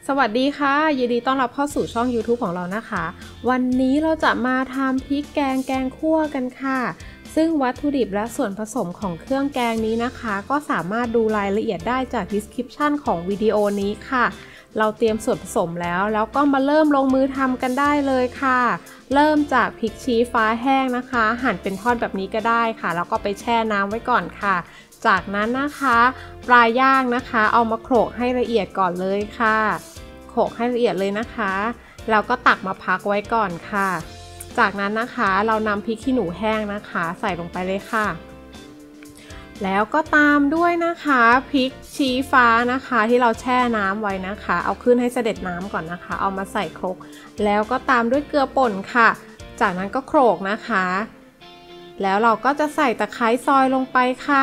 สวัสดีค่ะยินดีต้อนรับเข้าสู่ช่อง YouTube ของเรานะคะวันนี้เราจะมาทำพริกแกงคั่วกันค่ะซึ่งวัตถุดิบและส่วนผสมของเครื่องแกงนี้นะคะก็สามารถดูรายละเอียดได้จาก description ของวิดีโอนี้ค่ะเราเตรียมส่วนผสมแล้วก็มาเริ่มลงมือทำกันได้เลยค่ะเริ่มจากพริกชี้ฟ้าแห้งนะคะหั่นเป็นท่อนแบบนี้ก็ได้ค่ะแล้วก็ไปแช่น้ำไว้ก่อนค่ะจากนั้นนะคะปลาย่างนะคะเอามาโขลกให้ละเอียดก่อนเลยค่ะโขลกให้ละเอียดเลยนะคะแล้วก็ตักมาพักไว้ก่อนค่ะจากนั้นนะคะเรานำพริกขี้หนูแห้งนะคะใส่ลงไปเลยค่ะแล้วก็ตามด้วยนะคะพริกชี้ฟ้านะคะที่เราแช่น้ำไว้นะคะเอาขึ้นให้เสด็จน้ำก่อนนะคะเอามาใส่ครกแล้วก็ตามด้วยเกลือป่นค่ะจากนั้นก็โขลกนะคะแล้วเราก็จะใส่ตะไคร้ซอยลงไปค่ะ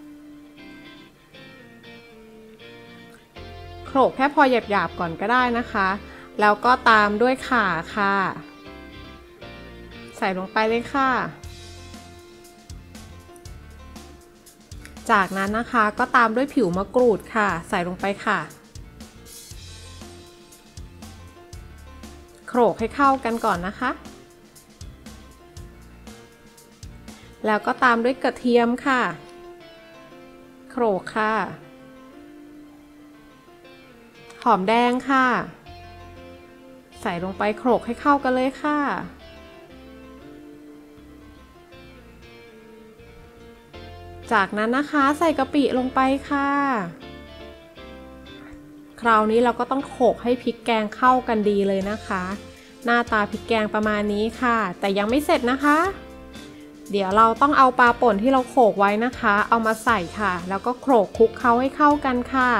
โขลกแค่พอหยาบๆก่อนก็ได้นะคะแล้วก็ตามด้วยข่าค่ะใส่ลงไปเลยค่ะจากนั้นนะคะก็ตามด้วยผิวมะกรูดค่ะใส่ลงไปค่ะโขลกให้เข้ากันก่อนนะคะแล้วก็ตามด้วยกระเทียมค่ะโขลกค่ะหอมแดงค่ะใส่ลงไปโขลกให้เข้ากันเลยค่ะจากนั้นนะคะใส่กะปิลงไปค่ะคราวนี้เราก็ต้องโขลกให้พริกแกงเข้ากันดีเลยนะคะหน้าตาพริกแกงประมาณนี้ค่ะแต่ยังไม่เสร็จนะคะเดี๋ยวเราต้องเอาปลาป่นที่เราโขลกไว้นะคะเอามาใส่ค่ะแล้วก็โขลกคลุกเคล้าให้เข้ากันค่ะ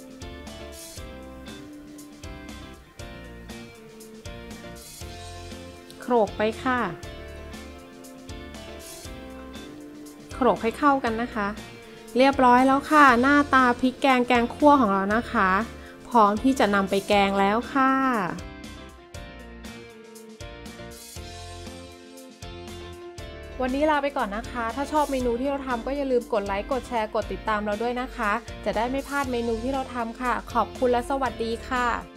โขลกไปค่ะโขลกให้เข้ากันนะคะเรียบร้อยแล้วค่ะหน้าตาพริกแกงคั่วของเรานะคะพร้อมที่จะนำไปแกงแล้วค่ะวันนี้ลาไปก่อนนะคะถ้าชอบเมนูที่เราทำก็อย่าลืมกดไลค์กดแชร์กดติดตามเราด้วยนะคะจะได้ไม่พลาดเมนูที่เราทำค่ะขอบคุณและสวัสดีค่ะ